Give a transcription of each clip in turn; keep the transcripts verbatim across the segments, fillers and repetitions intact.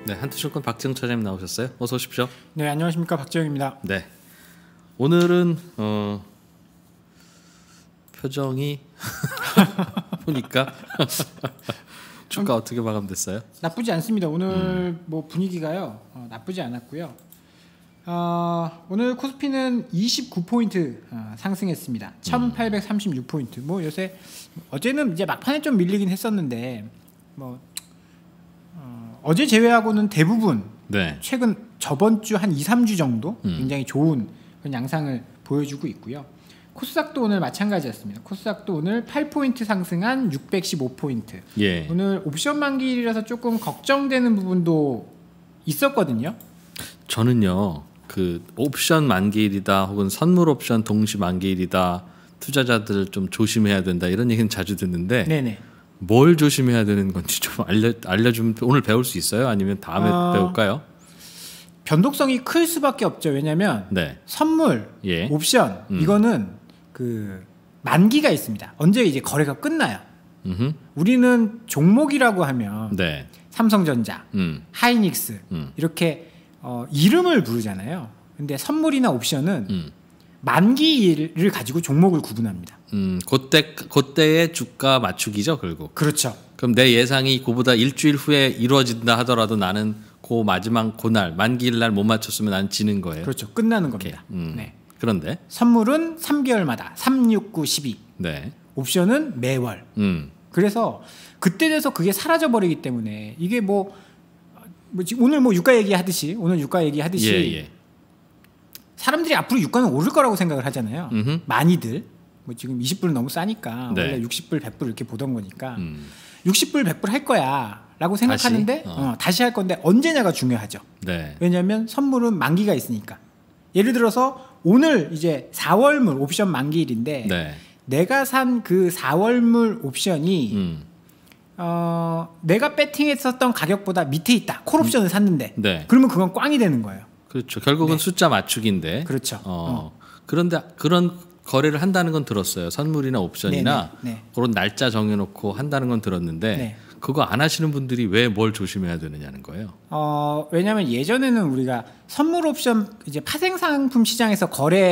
네, 한투증권 박지영 차장님 나오셨어요. 어서 오십시오. 네, 안녕하십니까, 박지영입니다. 네, 오늘은 어, 표정이 보니까 주가 어떻게 마감됐어요? 나쁘지 않습니다. 오늘 음. 뭐 분위기가요, 어, 나쁘지 않았고요. 어, 오늘 코스피는 이십구 포인트 어, 상승했습니다. 천팔백삼십육 포인트. 뭐 요새 어제는 이제 막판에 좀 밀리긴 했었는데 뭐 어, 어제 제외하고는 대부분 네. 최근 저번 주 한 이, 삼 주 정도 음. 굉장히 좋은 그런 양상을 보여주고 있고요. 코스닥도 오늘 마찬가지였습니다. 코스닥도 오늘 팔 포인트 상승한 육백십오 포인트. 예. 오늘 옵션 만기일이라서 조금 걱정되는 부분도 있었거든요. 저는요, 그 옵션 만기일이다 혹은 선물 옵션 동시 만기일이다, 투자자들 좀 조심해야 된다 이런 얘기는 자주 듣는데 네네. 뭘 조심해야 되는 건지 좀 알려 알려주면 오늘 배울 수 있어요? 아니면 다음에 어... 배울까요? 변동성이 클 수밖에 없죠. 왜냐하면 네. 선물, 예. 옵션 음. 이거는 그 만기가 있습니다. 언제 이제 거래가 끝나요. 음흠. 우리는 종목이라고 하면 네. 삼성전자, 음. 하이닉스 음. 이렇게 어, 이름을 부르잖아요. 근데 선물이나 옵션은 음. 만기를 가지고 종목을 구분합니다. 음, 그때 그때의 주가 맞추기죠, 결국. 그렇죠. 그럼 내 예상이 그보다 일주일 후에 이루어진다 하더라도 나는 그 마지막 그날 만기일 날 못 맞췄으면 난 지는 거예요. 그렇죠. 끝나는 겁니다. 음. 네. 그런데 선물은 삼 개월마다 삼, 육, 구, 십이. 네. 옵션은 매월. 음. 그래서 그때 돼서 그게 사라져 버리기 때문에 이게 뭐, 뭐 지금 오늘 뭐 유가 얘기하듯이 오늘 유가 얘기하듯이 예, 예. 사람들이 앞으로 유가는 오를 거라고 생각을 하잖아요. 음흠. 많이들 뭐 지금 이십 불 너무 싸니까 네. 원래 육십 불, 백 불 이렇게 보던 거니까 음. 육십 불, 백 불 할 거야라고 생각하는데 다시? 어. 어, 다시 할 건데 언제냐가 중요하죠. 네. 왜냐하면 선물은 만기가 있으니까. 예를 들어서 오늘 이제 사월물 옵션 만기일인데 네. 내가 산 그 사월물 옵션이 음. 어, 내가 배팅했었던 가격보다 밑에 있다. 콜옵션을 샀는데 네. 그러면 그건 꽝이 되는 거예요. 그렇죠. 결국은 네. 숫자 맞추기인데. 그렇죠. 어. 어. 그런데 그런 거래를 한다는 건 들었어요. 선물이나 옵션이나 네네. 네. 그런 날짜 정해놓고 한다는 건 들었는데 네. 그거 안 하시는 분들이 왜 뭘 조심해야 되느냐는 거예요. 어, 왜냐하면 예전에는 우리가 선물 옵션 이제 파생 상품 시장에서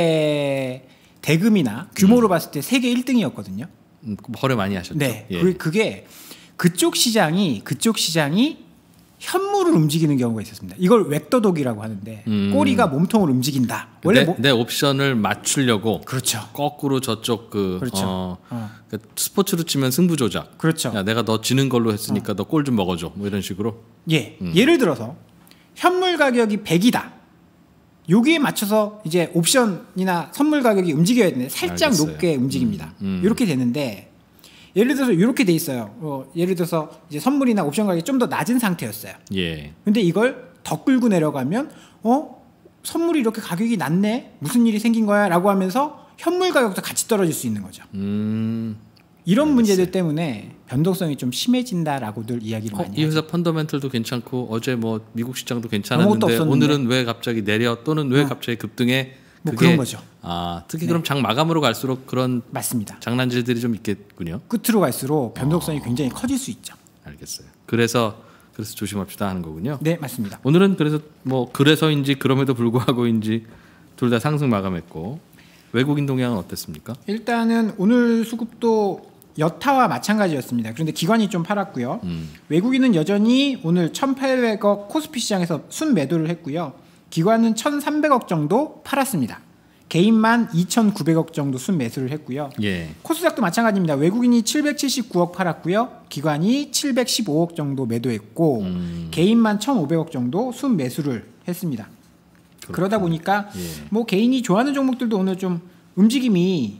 거래 대금이나 규모로 음. 봤을 때 세계 일 등이었거든요. 음, 거래 많이 하셨죠. 네, 예. 그, 그게 그쪽 시장이 그쪽 시장이 현물을 움직이는 경우가 있었습니다. 이걸 웩도독이라고 하는데 음. 꼬리가 몸통을 움직인다. 원래 내, 뭐... 내 옵션을 맞추려고 그렇죠. 거꾸로 저쪽 그 그렇죠. 어, 어. 그 스포츠로 치면 승부 조작. 그렇죠. 야, 내가 너 지는 걸로 했으니까 어. 너 골 좀 먹어줘. 뭐 이런 식으로. 예, 음. 예를 들어서 현물 가격이 백이다. 여기에 맞춰서 이제 옵션이나 선물 가격이 움직여야 되는데 살짝 알겠어요. 높게 움직입니다. 음. 음. 이렇게 되는데 예를 들어서 이렇게 돼 있어요. 어, 예를 들어서 이제 선물이나 옵션 가격이 좀 더 낮은 상태였어요. 예. 근데 이걸 더 끌고 내려가면 어? 선물이 이렇게 가격이 낮네? 무슨 일이 생긴 거야? 라고 하면서 현물 가격도 같이 떨어질 수 있는 거죠. 음. 이런 알겠어요. 문제들 때문에 변동성이 좀 심해진다라고들 이야기를 어, 많이 이 하죠. 회사 펀더멘털도 괜찮고 어제 뭐 미국 시장도 아무것도 괜찮았는데 없었는데. 오늘은 왜 갑자기 내려 또는 왜 어. 갑자기 급등해? 뭐 그게, 그런 거죠. 아, 특히 네. 그럼 장 마감으로 갈수록 그런 맞습니다. 장난질들이 좀 있겠군요. 끝으로 갈수록 변동성이 어. 굉장히 커질 수 있죠. 알겠어요. 그래서 그래서 조심합시다 하는 거군요. 네, 맞습니다. 오늘은 그래서 뭐 그래서인지 그럼에도 불구하고인지 둘 다 상승 마감했고 외국인 동향은 어땠습니까? 일단은 오늘 수급도 여타와 마찬가지였습니다. 그런데 기관이 좀 팔았고요. 음. 외국인은 여전히 오늘 천팔백억 코스피 시장에서 순매도를 했고요. 기관은 천삼백억 정도 팔았습니다. 개인만 이천구백억 정도 순매수를 했고요. 예. 코스닥도 마찬가지입니다. 외국인이 칠백칠십구억 팔았고요. 기관이 칠백십오억 정도 매도했고 음. 개인만 천오백억 정도 순매수를 했습니다. 그렇구나. 그러다 보니까 예. 뭐 개인이 좋아하는 종목들도 오늘 좀 움직임이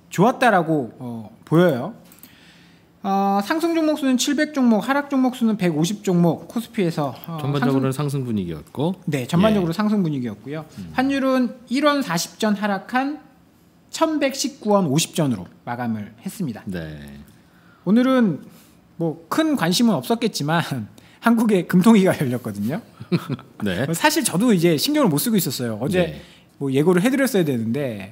좋았다라고 어, 보여요. 어, 상승 종목 수는 칠백 종목, 하락 종목 수는 백오십 종목 코스피에서 어, 전반적으로는 상승, 상승 분위기였고 네, 전반적으로 예. 상승 분위기였고요. 음. 환율은 일 원 사십 전 하락한 천백십구 원 오십 전으로 마감을 했습니다. 네. 오늘은 뭐 큰 관심은 없었겠지만 한국에 금통위가 열렸거든요. 네. 사실 저도 이제 신경을 못 쓰고 있었어요. 어제 네. 뭐 예고를 해드렸어야 되는데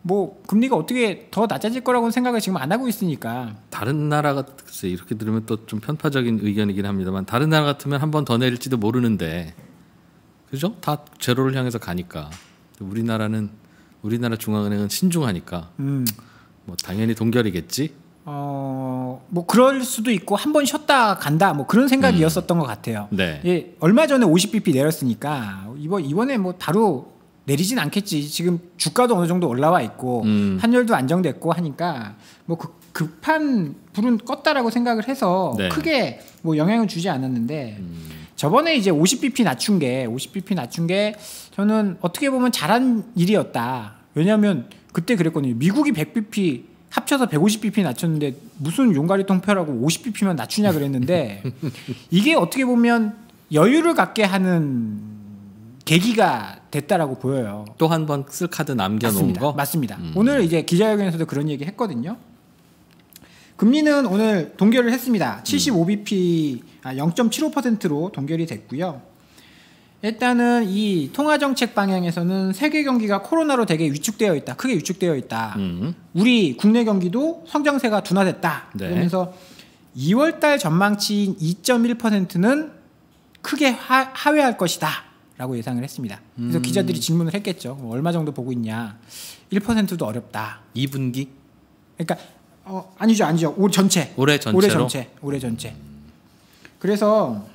뭐 금리가 어떻게 더 낮아질 거라고는 생각을 지금 안 하고 있으니까. 다른 나라가 글쎄 이렇게 들으면 또 좀 편파적인 의견이긴 합니다만 다른 나라 같으면 한 번 더 내릴지도 모르는데 그죠? 다 제로를 향해서 가니까 우리나라는 우리나라 중앙은행은 신중하니까 음. 뭐 당연히 동결이겠지. 어, 뭐 그럴 수도 있고 한 번 쉬었다 간다 뭐 그런 생각이었었던 음. 것 같아요. 네. 예, 얼마 전에 오십 비피 내렸으니까 이번 이번에 뭐 바로 내리진 않겠지. 지금 주가도 어느 정도 올라와 있고 음. 환율도 안정됐고 하니까 뭐 그, 급한 불은 껐다라고 생각을 해서 네. 크게 뭐 영향을 주지 않았는데 음. 저번에 이제 오십 비피 낮춘 게 오십 비피 낮춘 게 저는 어떻게 보면 잘한 일이었다. 왜냐하면 그때 그랬거든요. 미국이 백 비피 합쳐서 백오십 비피 낮췄는데 무슨 용가리 통폐라고 오십 비피만 낮추냐 그랬는데 이게 어떻게 보면 여유를 갖게 하는 계기가 됐다라고 보여요. 또 한 번 쓸 카드 남겨놓은 맞습니다. 거? 맞습니다. 음. 오늘 이제 기자회견에서도 그런 얘기 했거든요. 금리는 오늘 동결을 했습니다. 칠십오 비피 아, 영 점 칠오 퍼센트로 동결이 됐고요. 일단은 이 통화정책 방향에서는 세계 경기가 코로나로 되게 위축되어 있다. 크게 위축되어 있다. 음. 우리 국내 경기도 성장세가 둔화됐다. 네. 그러면서 이월달 전망치인 이 점 일 퍼센트는 크게 하, 하회할 것이다. 라고 예상을 했습니다. 그래서 음. 기자들이 질문을 했겠죠. 얼마 정도 보고 있냐. 일 퍼센트도 어렵다. 이 분기? 그러니까 어, 아니죠. 아니죠. 올 전체. 올해 전체로? 올해 전체. 올해 전체. 그래서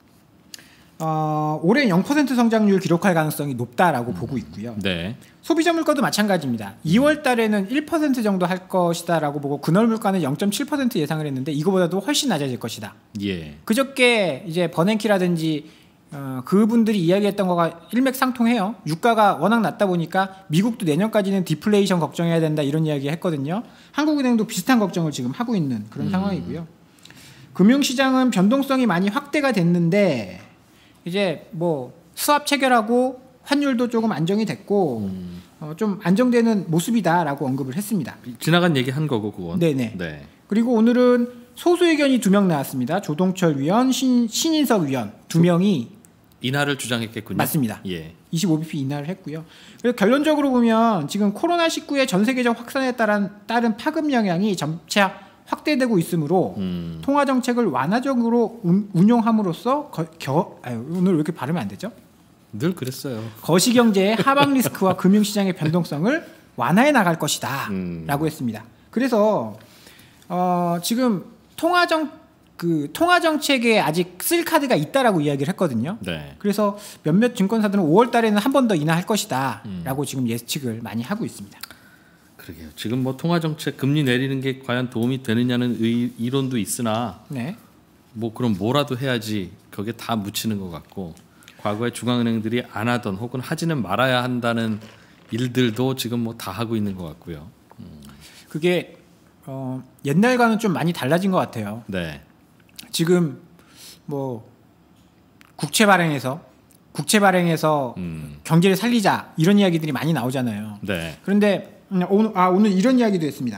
어, 올해 영 퍼센트 성장률 기록할 가능성이 높다라고 음. 보고 있고요. 네. 소비자 물가도 마찬가지입니다. 이월 달에는 일 퍼센트 정도 할 것이다라고 보고 근월 물가는 영 점 칠 퍼센트 예상을 했는데 이거보다도 훨씬 낮아질 것이다. 예. 그저께 이제 버냉키라든지 어, 그분들이 이야기했던 거가 일맥상통해요. 유가가 워낙 낮다 보니까 미국도 내년까지는 디플레이션 걱정해야 된다 이런 이야기 했거든요. 한국은행도 비슷한 걱정을 지금 하고 있는 그런 음. 상황이고요. 금융시장은 변동성이 많이 확대가 됐는데 이제 뭐 수합 체결하고 환율도 조금 안정이 됐고 음. 어, 좀 안정되는 모습이다라고 언급을 했습니다. 지나간 얘기 한 거고 그건. 네네. 네. 그리고 오늘은 소수 의견이 두 명 나왔습니다. 조동철 위원, 신, 신인석 위원 두 명이 인하를 주장했겠군요. 맞습니다. 예. 이십오 비피 인하를 했고요. 그래서 결론적으로 보면 지금 코로나십구의 전 세계적 확산에 따른, 따른 파급 영향이 점차 확대되고 있으므로 음. 통화 정책을 완화적으로 운, 운용함으로써 거, 겨, 아유, 오늘 왜 이렇게 발음이 안 되죠? 늘 그랬어요. 거시경제의 하방 리스크와 금융시장의 변동성을 완화해 나갈 것이다 음. 라고 했습니다. 그래서 어, 지금 통화정 그 통화 정책에 아직 쓸 카드가 있다라고 이야기를 했거든요. 네. 그래서 몇몇 증권사들은 오월 달에는 한 번 더 인하할 것이다라고 음. 지금 예측을 많이 하고 있습니다. 그러게요. 지금 뭐 통화 정책 금리 내리는 게 과연 도움이 되느냐는 의, 이론도 있으나 네. 뭐 그럼 뭐라도 해야지 거기에 다 묻히는 것 같고 과거에 중앙은행들이 안 하던 혹은 하지는 말아야 한다는 일들도 지금 뭐 다 하고 있는 것 같고요. 음. 그게 어, 옛날과는 좀 많이 달라진 것 같아요. 네. 지금 뭐 국채 발행해서 국채 발행해서 음. 경제를 살리자 이런 이야기들이 많이 나오잖아요. 네. 그런데 오늘 아 오늘 이런 이야기도 했습니다.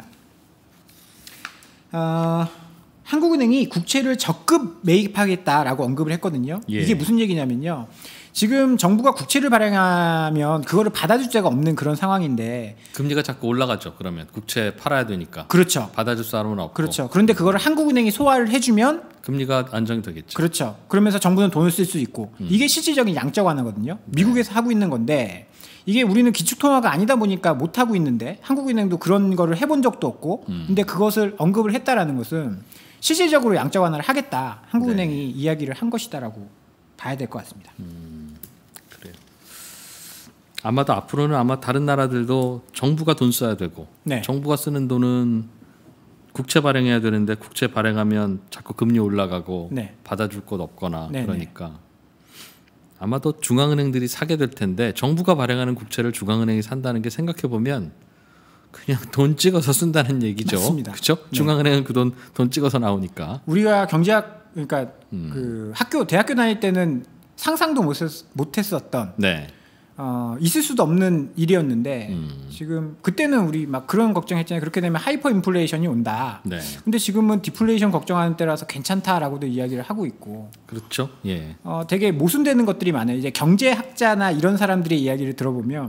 어, 한국은행이 국채를 적급 매입하겠다라고 언급을 했거든요. 예. 이게 무슨 얘기냐면요. 지금 정부가 국채를 발행하면 그거를 받아줄 자가 없는 그런 상황인데 금리가 자꾸 올라가죠. 그러면 국채 팔아야 되니까. 그렇죠. 받아줄 사람은 없고. 그렇죠. 그런데 그거를 한국은행이 소화를 해주면 금리가 안정이 되겠죠. 그렇죠. 그러면서 정부는 돈을 쓸 수 있고 음. 이게 실질적인 양적 완화거든요. 네. 미국에서 하고 있는 건데 이게 우리는 기축통화가 아니다 보니까 못 하고 있는데 한국은행도 그런 거를 해본 적도 없고 음. 근데 그것을 언급을 했다라는 것은 실질적으로 양적 완화를 하겠다. 한국은행이 네. 이야기를 한 것이다라고 봐야 될 것 같습니다. 음, 그래요. 아마도 앞으로는 아마 다른 나라들도 정부가 돈 써야 되고 네. 정부가 쓰는 돈은 국채 발행해야 되는데 국채 발행하면 자꾸 금리 올라가고 네. 받아줄 곳 없거나 네네. 그러니까 아마도 중앙은행들이 사게 될 텐데 정부가 발행하는 국채를 중앙은행이 산다는 게 생각해 보면 그냥 돈 찍어서 쓴다는 얘기죠. 맞습니다. 그렇죠? 네. 중앙은행은 그 돈 돈 찍어서 나오니까. 우리가 경제학 그러니까 음. 그 학교 대학교 다닐 때는 상상도 못했었던 네. 어, 있을 수도 없는 일이었는데 음. 지금 그때는 우리 막 그런 걱정했잖아요. 그렇게 되면 하이퍼 인플레이션이 온다. 네. 근데 지금은 디플레이션 걱정하는 때라서 괜찮다라고도 이야기를 하고 있고. 그렇죠. 예. 어, 되게 모순되는 것들이 많아요. 이제 경제학자나 이런 사람들의 이야기를 들어보면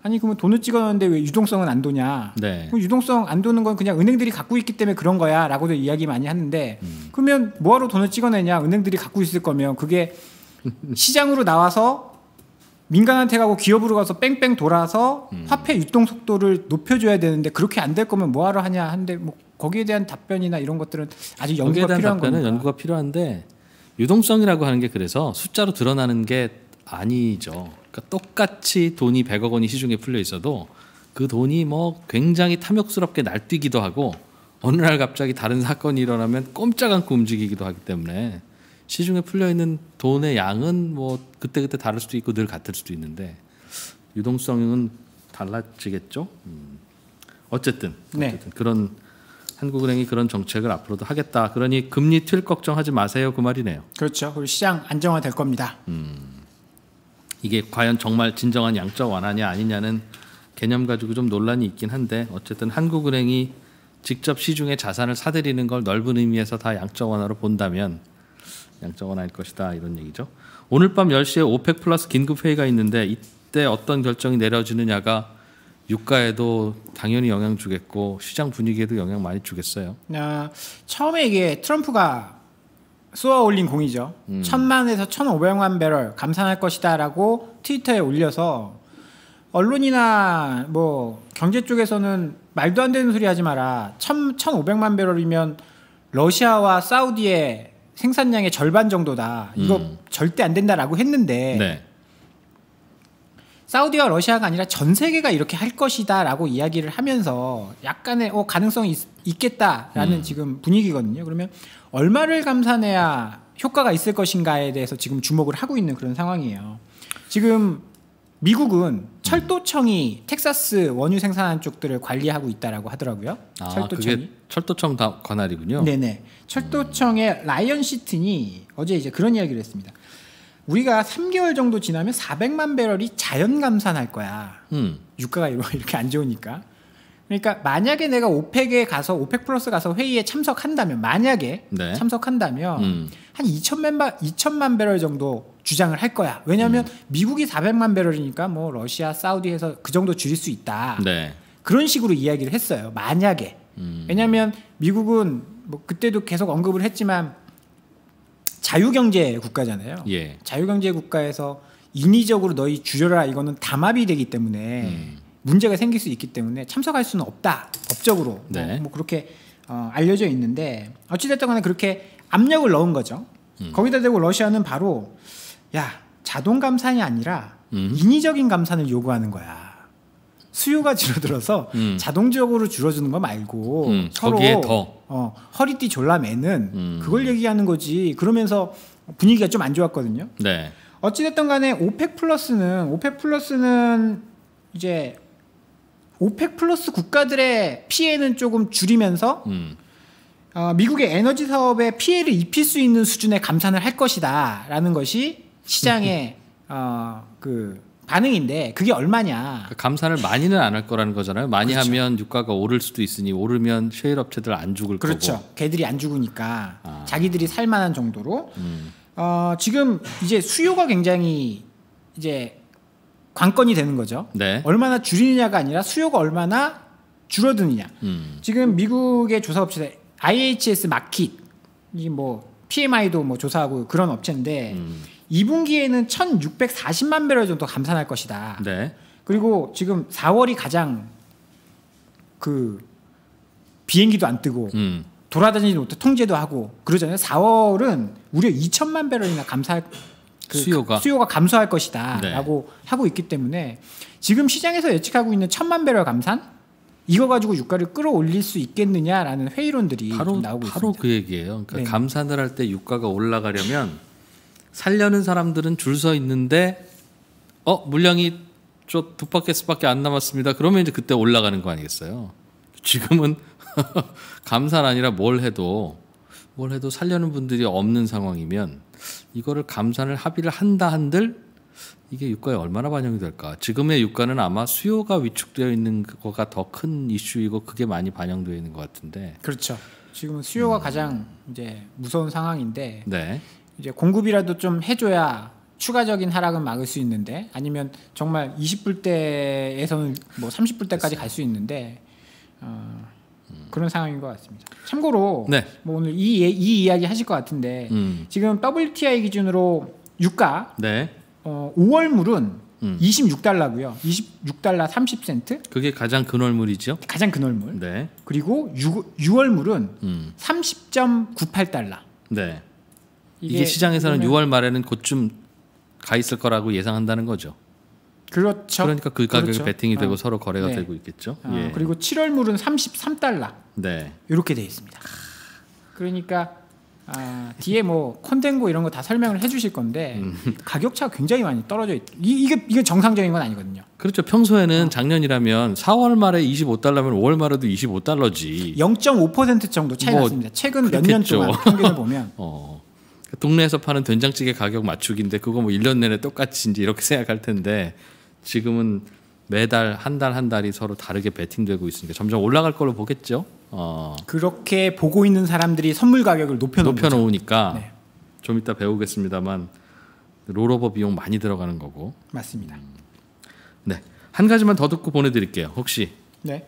아니 그러면 돈을 찍어놨는데 왜 유동성은 안 도냐? 네. 그럼 유동성 안 도는 건 그냥 은행들이 갖고 있기 때문에 그런 거야라고도 이야기 많이 하는데 음. 그러면 뭐하러 돈을 찍어내냐? 은행들이 갖고 있을 거면 그게 시장으로 나와서 민간한테 가고 기업으로 가서 뺑뺑 돌아서 음. 화폐 유동 속도를 높여줘야 되는데 그렇게 안 될 거면 뭐하러 하냐 하는데 뭐 거기에 대한 답변이나 이런 것들은 아직 연구가 필요한 거니까. 연구가 필요한데 유동성이라고 하는 게 그래서 숫자로 드러나는 게 아니죠. 그러니까 똑같이 돈이 백억 원이 시중에 풀려 있어도 그 돈이 뭐 굉장히 탐욕스럽게 날뛰기도 하고 어느 날 갑자기 다른 사건이 일어나면 꼼짝 않고 움직이기도 하기 때문에 시중에 풀려 있는 돈의 양은 뭐 그때그때 다를 수도 있고 늘 같을 수도 있는데 유동성은 달라지겠죠. 음. 어쨌든, 어쨌든 네. 그런 한국은행이 그런 정책을 앞으로도 하겠다. 그러니 금리 튈 걱정하지 마세요. 그 말이네요. 그렇죠. 그리고 시장 안정화될 겁니다. 음. 이게 과연 정말 진정한 양적 완화냐 아니냐는 개념 가지고 좀 논란이 있긴 한데 어쨌든 한국은행이 직접 시중에 자산을 사들이는 걸 넓은 의미에서 다 양적 완화로 본다면 양적 완화일 것이다 이런 얘기죠. 오늘 밤 열 시에 오펙 플러스 긴급 회의가 있는데 이때 어떤 결정이 내려지느냐가 유가에도 당연히 영향 주겠고 시장 분위기에도 영향 많이 주겠어요. 어, 처음에 이게 트럼프가 쏘아 올린 공이죠. 음. 천만에서 천오백만 배럴 감산할 것이다라고 트위터에 올려서 언론이나 뭐 경제 쪽에서는 말도 안 되는 소리 하지 마라. 천, 천오백만 배럴이면 러시아와 사우디의 생산량의 절반 정도다. 이거 음. 절대 안 된다라고 했는데 네. 사우디와 러시아가 아니라 전 세계가 이렇게 할 것이다라고 이야기를 하면서 약간의 어, 가능성이 있, 있겠다라는 음. 지금 분위기거든요. 그러면 얼마를 감산해야 효과가 있을 것인가에 대해서 지금 주목을 하고 있는 그런 상황이에요. 지금 미국은 철도청이 텍사스 원유 생산하는 쪽들을 관리하고 있다라고 하더라고요. 아, 철도청이. 그게 철도청 다 관할이군요. 네네. 철도청의 음. 라이언 시튼이 어제 이제 그런 이야기를 했습니다. 우리가 삼 개월 정도 지나면 사백만 배럴이 자연 감산할 거야. 음. 유가가 이렇게 안 좋으니까. 그러니까 만약에 내가 오펙에 가서 오펙 플러스 가서 회의에 참석한다면 만약에 네. 참석한다면 음. 한 이천만, 이천만 배럴 정도 주장을 할 거야. 왜냐하면 음. 미국이 사백만 배럴이니까 뭐 러시아, 사우디에서 그 정도 줄일 수 있다. 네. 그런 식으로 이야기를 했어요. 만약에. 음. 왜냐하면 미국은 뭐 그때도 계속 언급을 했지만 자유경제 국가잖아요. 예. 자유경제 국가에서 인위적으로 너희 줄여라 이거는 담합이 되기 때문에 음. 문제가 생길 수 있기 때문에 참석할 수는 없다. 법적으로 네. 뭐, 뭐 그렇게 어, 알려져 있는데 어찌됐든 간에 그렇게 압력을 넣은 거죠. 음. 거기다 대고 러시아는 바로 야 자동 감산이 아니라 음. 인위적인 감산을 요구하는 거야. 수요가 줄어들어서 음. 자동적으로 줄어드는 거 말고 음, 서로 거기에 더. 어, 허리띠 졸라매는 음. 그걸 얘기하는 거지. 그러면서 분위기가 좀 안 좋았거든요. 네. 어찌됐든 간에 오펙 플러스는 오펙 플러스는 이제 오펙 플러스 국가들의 피해는 조금 줄이면서 음. 어, 미국의 에너지 사업에 피해를 입힐 수 있는 수준의 감산을 할 것이다라는 것이 시장의 어, 그 반응인데 그게 얼마냐? 감산을 많이는 안 할 거라는 거잖아요. 많이 그렇죠. 하면 유가가 오를 수도 있으니 오르면 셰일 업체들 안 죽을 그렇죠. 거고. 그렇죠. 걔들이 안 죽으니까 아. 자기들이 살 만한 정도로. 음. 어, 지금 이제 수요가 굉장히 이제 관건이 되는 거죠. 네. 얼마나 줄이느냐가 아니라 수요가 얼마나 줄어드느냐. 음. 지금 미국의 조사 업체들 아이에이치에스 마켓 이 뭐 피엠아이도 뭐 조사하고 그런 업체인데. 음. 이 분기에는 천육백사십만 배럴 정도 감산할 것이다. 네. 그리고 지금 사월이 가장 그 비행기도 안 뜨고 음. 돌아다니지 못해 통제도 하고 그러잖아요. 사월은 무려 이천만 배럴이나 감사할 그 수요가 수요가 감소할 것이다라고 네. 하고 있기 때문에 지금 시장에서 예측하고 있는 천만 배럴 감산 이거 가지고 유가를 끌어올릴 수 있겠느냐라는 회의론들이 바로, 나오고 바로 있습니다. 그 얘기예요. 그러니까 네. 감산을 할 때 유가가 올라가려면 살려는 사람들은 줄 서 있는데 어 물량이 저 두 바켓스밖에 안 남았습니다. 그러면 이제 그때 올라가는 거 아니겠어요? 지금은 감산 아니라 뭘 해도 뭘 해도 살려는 분들이 없는 상황이면 이거를 감산을 합의를 한다 한들 이게 유가에 얼마나 반영이 될까? 지금의 유가는 아마 수요가 위축되어 있는 거가 더 큰 이슈이고 그게 많이 반영되어 있는 것 같은데. 그렇죠. 지금은 수요가 음. 가장 이제 무서운 상황인데. 네. 이제 공급이라도 좀 해줘야 추가적인 하락은 막을 수 있는데 아니면 정말 이십 불대에서는 뭐 삼십 불대까지 갈 수 있는데 어, 음. 그런 상황인 것 같습니다. 참고로 네. 뭐 오늘 이, 이 이야기 하실 것 같은데 음. 지금 더블유티아이 기준으로 유가 네. 어, 오월물은 음. 이십육 달러고요. 이십육 달러 삼십 센트. 그게 가장 근월물이죠. 가장 근월물. 네. 그리고 유월물은 음. 삼십 점 구팔 달러. 네. 이게, 이게 시장에서는 유월 말에는 곧좀 가 있을 거라고 예상한다는 거죠. 그렇죠. 그러니까 그 가격이 그렇죠. 베팅이 되고 어. 서로 거래가 네. 되고 있겠죠. 어. 예. 그리고 칠월물은 삼십삼 달러. 네. 이렇게 돼 있습니다. 그러니까 아, 뒤에 뭐 콘덴고 이런 거 다 설명을 해주실 건데 음. 가격 차가 굉장히 많이 떨어져 있. 이, 이게 이게 정상적인 건 아니거든요. 그렇죠. 평소에는 어. 작년이라면 사월 말에 이십오 달러면 오월 말에도 이십오 달러지. 영 점 오 퍼센트 정도 차이 뭐 났습니다. 최근 몇 년 동안 평균을 보면. 어. 동네에서 파는 된장찌개 가격 맞추기인데 그거 뭐 일 년 내내 똑같이 이제 이렇게 생각할 텐데 지금은 매달 한 달 한 달이 서로 다르게 베팅되고 있으니까 점점 올라갈 걸로 보겠죠. 어. 그렇게 보고 있는 사람들이 선물 가격을 높여놓은 높여놓으니까 네. 좀 이따 배우겠습니다만 롤오버 비용 많이 들어가는 거고. 맞습니다. 음. 네, 한 가지만 더 듣고 보내드릴게요. 혹시. 네.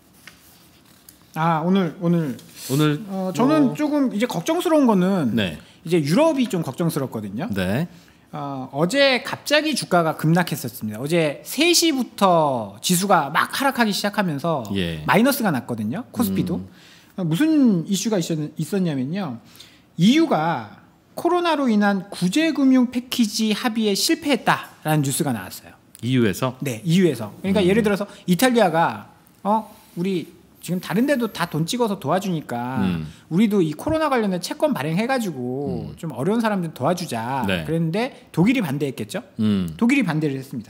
아 오늘 오늘 오늘 어, 저는 뭐... 조금 이제 걱정스러운 거는 네. 이제 유럽이 좀 걱정스럽거든요. 네. 어, 어제 갑자기 주가가 급락했었습니다. 어제 세 시부터 지수가 막 하락하기 시작하면서 예. 마이너스가 났거든요. 코스피도. 음. 어, 무슨 이슈가 있었, 있었냐면요. 이유가 코로나로 인한 구제금융 패키지 합의에 실패했다라는 뉴스가 나왔어요. 이유에서? 네, 이유에서. 그러니까 음. 예를 들어서 이탈리아가 어 우리 지금 다른 데도 다 돈 찍어서 도와주니까 음. 우리도 이 코로나 관련된 채권 발행해가지고 음. 좀 어려운 사람들 도와주자. 네. 그랬는데 독일이 반대했겠죠. 음. 독일이 반대를 했습니다.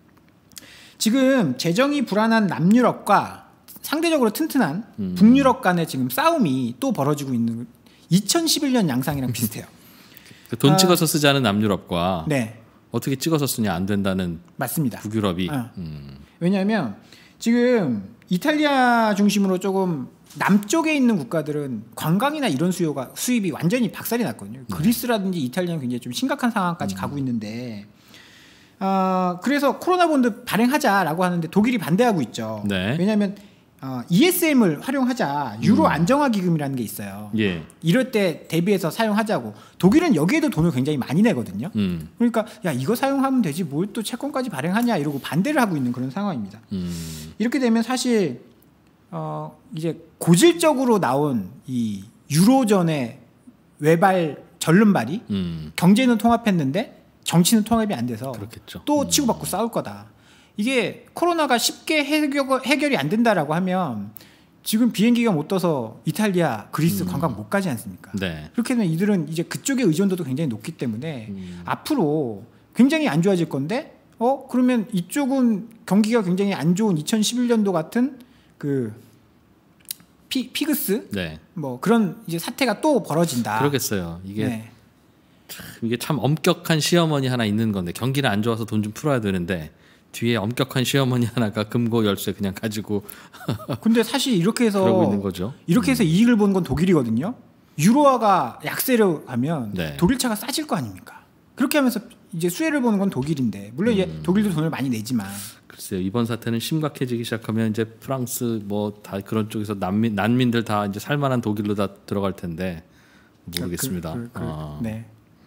지금 재정이 불안한 남유럽과 상대적으로 튼튼한 음. 북유럽 간의 지금 싸움이 또 벌어지고 있는 이천십일 년 양상이랑 비슷해요. 돈 찍어서 쓰자는 남유럽과 네. 어떻게 찍어서 쓰냐 안 된다는 맞습니다. 북유럽이. 어. 음. 왜냐하면 지금 이탈리아 중심으로 조금 남쪽에 있는 국가들은 관광이나 이런 수요가 수입이 완전히 박살이 났거든요. 네. 그리스라든지 이탈리아는 굉장히 좀 심각한 상황까지 음. 가고 있는데 어, 그래서 코로나 본드 발행하자라고 하는데 독일이 반대하고 있죠. 네. 왜냐하면 어, 이에스엠을 활용하자 유로 음. 안정화 기금이라는 게 있어요. 예. 이럴 때 대비해서 사용하자고. 독일은 여기에도 돈을 굉장히 많이 내거든요. 음. 그러니까 야 이거 사용하면 되지 뭘 또 채권까지 발행하냐 이러고 반대를 하고 있는 그런 상황입니다. 음. 이렇게 되면 사실 어, 이제 고질적으로 나온 이 유로존의 외발 전륜발이 음. 경제는 통합했는데 정치는 통합이 안 돼서 그렇겠죠. 또 음. 치고받고 싸울 거다. 이게 코로나가 쉽게 해결, 해결이 안 된다라고 하면 지금 비행기가 못 떠서 이탈리아, 그리스 음. 관광 못 가지 않습니까? 네. 그렇게 되면 이들은 이제 그쪽의 의존도도 굉장히 높기 때문에 음. 앞으로 굉장히 안 좋아질 건데 어 그러면 이쪽은 경기가 굉장히 안 좋은 이천십일 년도 같은 그 피, 피그스 네. 뭐 그런 이제 사태가 또 벌어진다. 그러겠어요. 이게 네. 참, 이게 참 엄격한 시어머니 하나 있는 건데 경기는 안 좋아서 돈 좀 풀어야 되는데 뒤에 엄격한 시어머니 하나가 금고 열쇠 그냥 가지고 근데 사실 이렇게 해서 그러고 있는 거죠. 이렇게 해서 음. 이익을 보는 건 독일이거든요. 유로화가 약세로 가면 네. 독일 차가 싸질 거 아닙니까? 그렇게 하면서 이제 수혜를 보는 건 독일인데 물론 음. 이제 독일도 돈을 많이 내지만 글쎄요. 이번 사태는 심각해지기 시작하면 이제 프랑스 뭐 다 그런 쪽에서 난민 난민들 다 이제 살만한 독일로 다 들어갈 텐데 모르겠습니다. 그, 그, 그, 어. 네.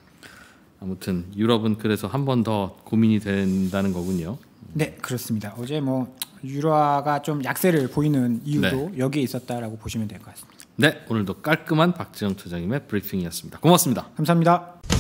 아무튼 유럽은 그래서 한 번 더 고민이 된다는 거군요. 네, 그렇습니다. 어제 뭐 유로화가 좀 약세를 보이는 이유도 네. 여기에 있었다라고 보시면 될 것 같습니다. 네, 오늘도 깔끔한 박지영 처장님의 브리핑이었습니다. 고맙습니다. 감사합니다.